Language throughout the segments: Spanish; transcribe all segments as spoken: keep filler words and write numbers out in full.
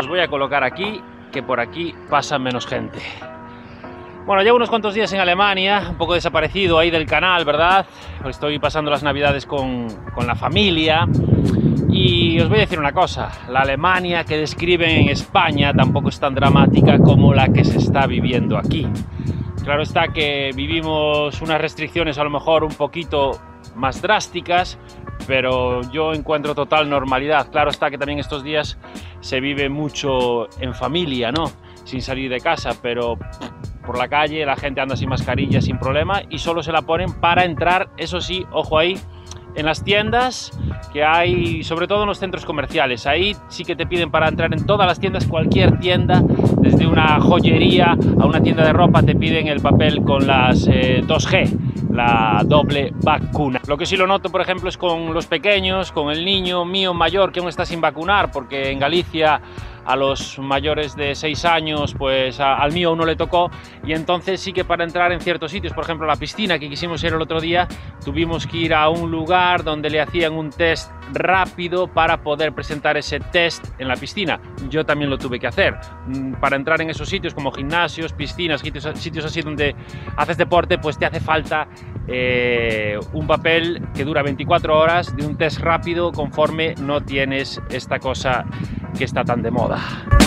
Los voy a colocar aquí, que por aquí pasa menos gente. Bueno, llevo unos cuantos días en Alemania, un poco desaparecido ahí del canal, ¿verdad? Estoy pasando las navidades con, con la familia. Y os voy a decir una cosa, la Alemania que describen en España tampoco es tan dramática como la que se está viviendo aquí. Claro está que vivimos unas restricciones a lo mejor un poquito más drásticas, pero yo encuentro total normalidad. Claro está que también estos días se vive mucho en familia, ¿no? Sin salir de casa, pero por la calle la gente anda sin mascarilla sin problema y solo se la ponen para entrar, eso sí, ojo ahí, en las tiendas que hay, sobre todo en los centros comerciales. Ahí sí que te piden para entrar en todas las tiendas, cualquier tienda, desde una joyería a una tienda de ropa, te piden el papel con las eh, dos G, la doble vacuna. Lo que sí lo noto, por ejemplo, es con los pequeños, con el niño mío mayor que aún está sin vacunar, porque en Galicia a los mayores de seis años, pues a, al mío aún no le tocó, y entonces sí que para entrar en ciertos sitios, por ejemplo la piscina que quisimos ir el otro día, tuvimos que ir a un lugar donde le hacían un test rápido para poder presentar ese test en la piscina. Yo también lo tuve que hacer. Para entrar en esos sitios como gimnasios, piscinas, sitios, sitios así donde haces deporte, pues te hace falta eh, un papel que dura veinticuatro horas de un test rápido conforme no tienes esta cosa que está tan de moda.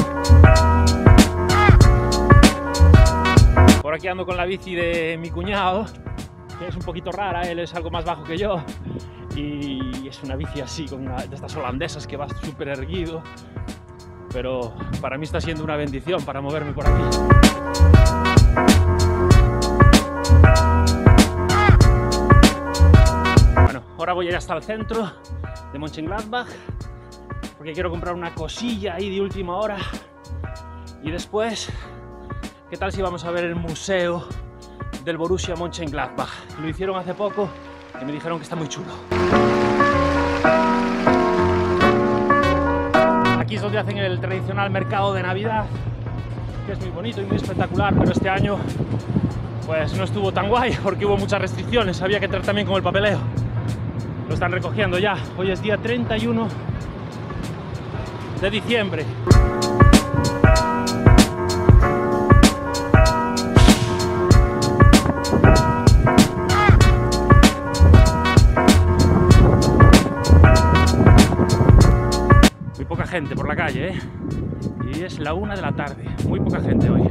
Por aquí ando con la bici de mi cuñado, que es un poquito rara, él es algo más bajo que yo y es una bici así, con una de estas holandesas que va súper erguido, pero para mí está siendo una bendición para moverme por aquí. Bueno, ahora voy a ir hasta el centro de Mönchengladbach porque quiero comprar una cosilla ahí de última hora y después, ¿qué tal si vamos a ver el museo del Borussia Mönchengladbach? Lo hicieron hace poco y me dijeron que está muy chulo. Aquí es donde hacen el tradicional mercado de Navidad, que es muy bonito y muy espectacular, pero este año pues no estuvo tan guay porque hubo muchas restricciones, había que entrar también con el papeleo. Lo están recogiendo ya, hoy es día treinta y uno de diciembre. Muy poca gente por la calle, ¿eh? Y es la una de la tarde, muy poca gente hoy.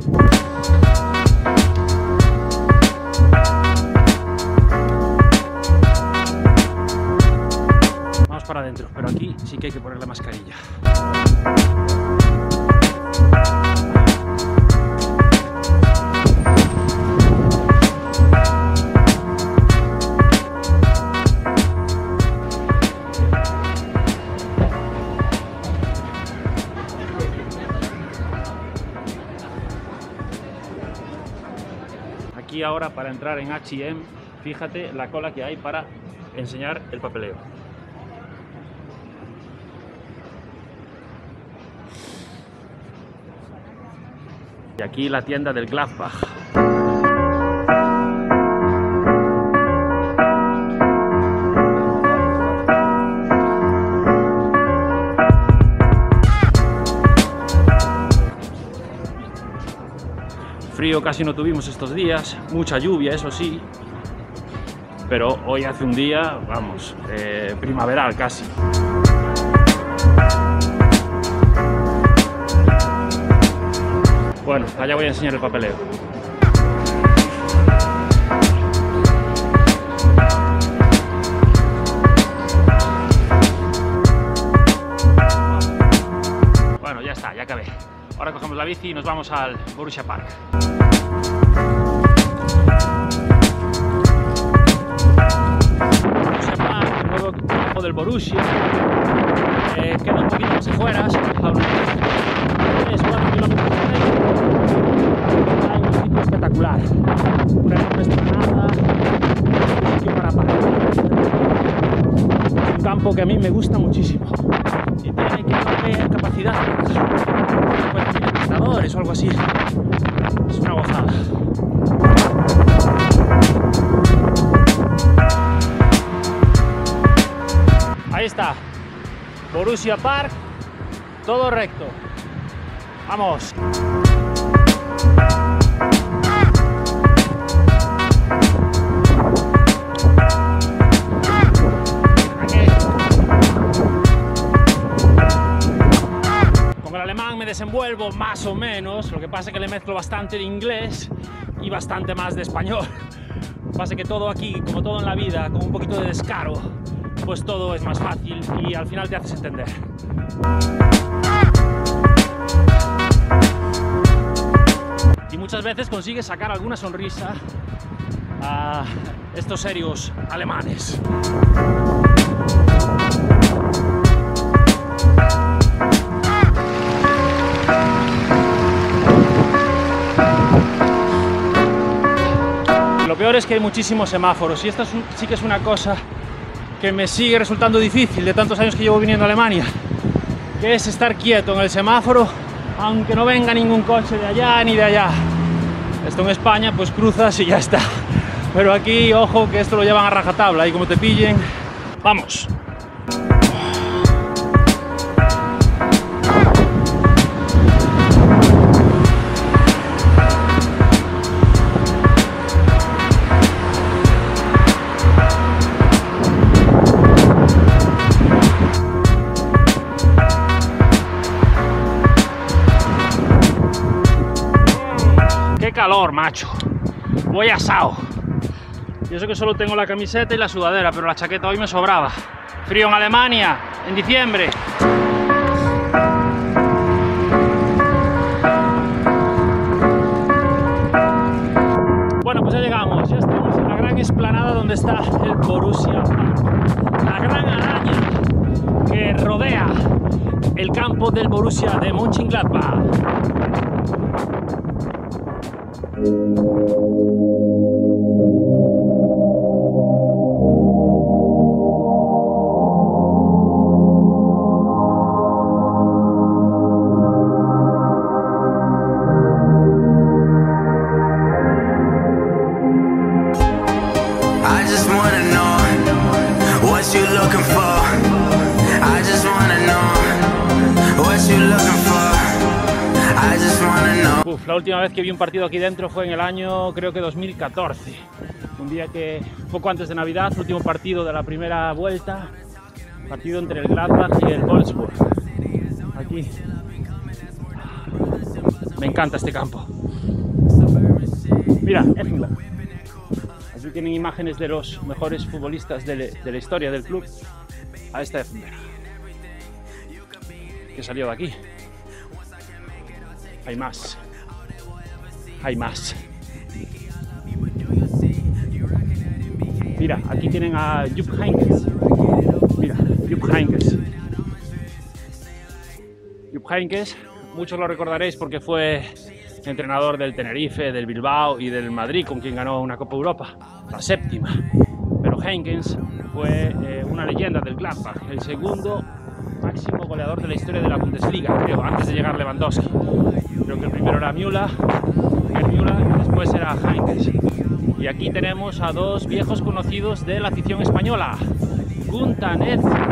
Vamos para adentro, pero aquí sí que hay que poner la mascarilla. Aquí ahora para entrar en H y M, fíjate la cola que hay para enseñar el papeleo. Y aquí la tienda del Gladbach. Frío casi no tuvimos estos días, mucha lluvia, eso sí, pero hoy hace un día, vamos, eh, primaveral casi. Bueno, allá voy a enseñar el papeleo. Bueno, ya está, ya acabé. Ahora cogemos la bici y nos vamos al Borussia Park. Borussia Park, el nuevo campo del Borussia, eh, queda un poquito más afuera, a unos tres cuatro kilómetros por ahí. Hay un sitio espectacular, una enorme esplanada, un sitio para parar. Es un campo que a mí me gusta muchísimo y tiene que haber capacidad para cincuenta mil espectadores o algo así. Es una gozada. Ahí está, Borussia Park, todo recto. ¡Vamos! Con el alemán me desenvuelvo más o menos, lo que pasa es que le mezclo bastante de inglés y bastante más de español. Lo que pasa es que todo aquí, como todo en la vida, con un poquito de descaro, pues todo es más fácil y al final te haces entender. Y muchas veces consigues sacar alguna sonrisa a estos serios alemanes. Lo peor es que hay muchísimos semáforos y esto es un, sí que es una cosa que me sigue resultando difícil de tantos años que llevo viniendo a Alemania, que es estar quieto en el semáforo aunque no venga ningún coche de allá ni de allá. Esto en España pues cruzas y ya está, pero aquí ojo que esto lo llevan a rajatabla y como te pillen, ¡vamos! ¡Qué calor, macho! Voy asado. Y eso que solo tengo la camiseta y la sudadera, pero la chaqueta hoy me sobraba. Frío en Alemania, en diciembre. Bueno, pues ya llegamos. Ya estamos en la gran explanada donde está el Borussia. La gran araña que rodea el campo del Borussia de Mönchengladbach. I just wanna know what you looking for. I just wanna know what you looking for. I just wanna know. Uf, la última vez que vi un partido aquí dentro fue en el año, creo que dos mil catorce. Un día que, poco antes de Navidad, último partido de la primera vuelta. Partido entre el Gladbach y el Wolfsburg. Aquí. Me encanta este campo. Mira, Effenberg. Aquí tienen imágenes de los mejores futbolistas de, le, de la historia del club. Ahí está Effenberg, que salió de aquí. Hay más. Hay más. Mira, aquí tienen a Jupp Heynckes. Mira, Jupp Heynckes. Jupp Heynckes, muchos lo recordaréis porque fue entrenador del Tenerife, del Bilbao y del Madrid, con quien ganó una Copa Europa, la séptima. Pero Heynckes fue eh, una leyenda del Gladbach, el segundo máximo goleador de la historia de la Bundesliga, creo, antes de llegar Lewandowski. Creo que el primero era Müller, Müller y después era Heynckes. Y aquí tenemos a dos viejos conocidos de la afición española, Günther Netzer,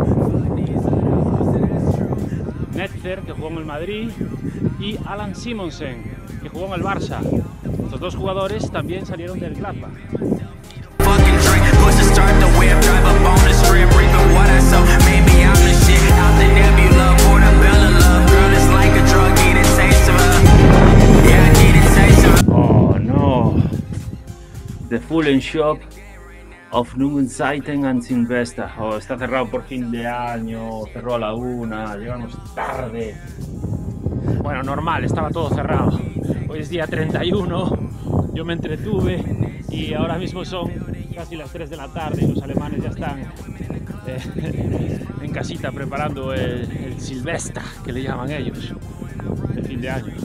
Netzer, que jugó en el Madrid, y Alan Simonsen, que jugó en el Barça. Estos dos jugadores también salieron del Gladbach. Oh no, The Fallen Shop of Nungenzeiten and Silvester. Oh, está cerrado por fin de año, cerró a la una, llegamos tarde. Bueno, normal, estaba todo cerrado. Hoy es día treinta y uno, yo me entretuve y ahora mismo son casi las tres de la tarde y los alemanes ya están eh, en casita preparando el, el Silvestre, que le llaman ellos, de fin de año.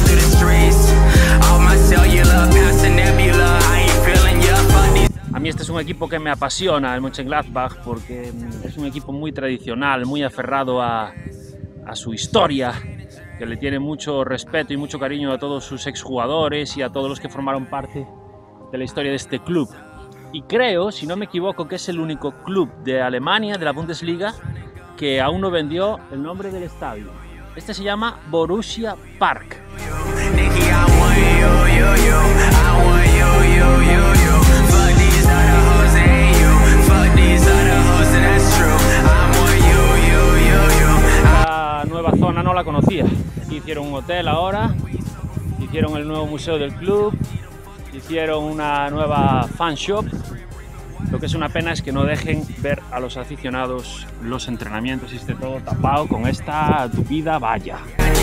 A mí este es un equipo que me apasiona, el Mönchengladbach, porque es un equipo muy tradicional, muy aferrado a, a su historia, que le tiene mucho respeto y mucho cariño a todos sus exjugadores y a todos los que formaron parte de la historia de este club. Y creo, si no me equivoco, que es el único club de Alemania, de la Bundesliga, que aún no vendió el nombre del estadio. Este se llama Borussia Park. La nueva zona no la conocía. Aquí hicieron un hotel ahora, hicieron el nuevo museo del club, hicieron una nueva fan shop. Lo que es una pena es que no dejen ver a los aficionados los entrenamientos y esté todo tapado con esta tupida valla.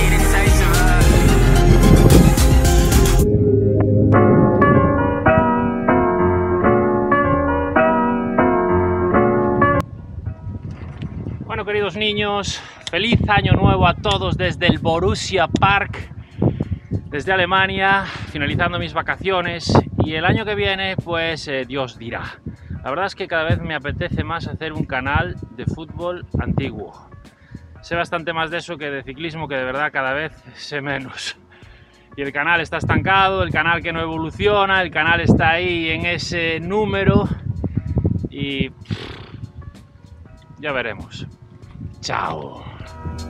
Bueno, queridos niños, feliz año nuevo a todos desde el Borussia Park, desde Alemania, finalizando mis vacaciones, y el año que viene, pues eh, Dios dirá. La verdad es que cada vez me apetece más hacer un canal de fútbol antiguo. Sé bastante más de eso que de ciclismo, que de verdad cada vez sé menos. Y el canal está estancado, el canal que no evoluciona, el canal está ahí en ese número y pff, ya veremos. Chao.